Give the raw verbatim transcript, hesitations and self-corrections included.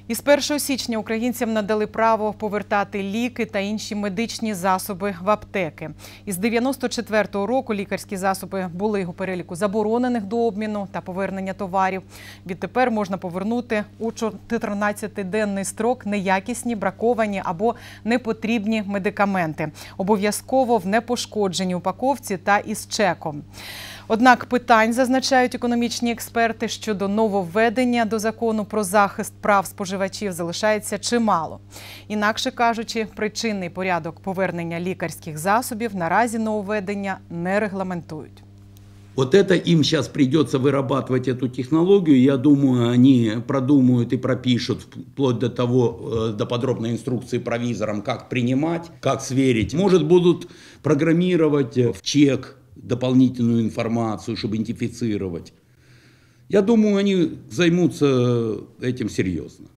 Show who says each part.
Speaker 1: Із першого січня українцям надали право повертати ліки та інші медичні засоби в аптеки. Із дев'яносто четвертого року лікарські засоби були у переліку заборонених до обміну та повернення товарів. Відтепер можна повернути у чотирнадцятиденний строк неякісні, браковані або непотрібні медикаменти. Обов'язково в непошкодженій упаковці та із чеком. Однак питань, зазначають економічні експерти, щодо нововведення до закону про захист прав споживачів залишається чимало. Інакше кажучи, причинний порядок повернення лікарських засобів наразі нововведення не регламентують.
Speaker 2: Вот это им сейчас придется вырабатывать эту технологию. Я думаю, они продумают и пропишут вплоть до того, до подробной инструкции провизорам, как принимать, как сверить. Может, будут программировать в чек дополнительную информацию, чтобы идентифицировать. Я думаю, они займутся этим серьезно.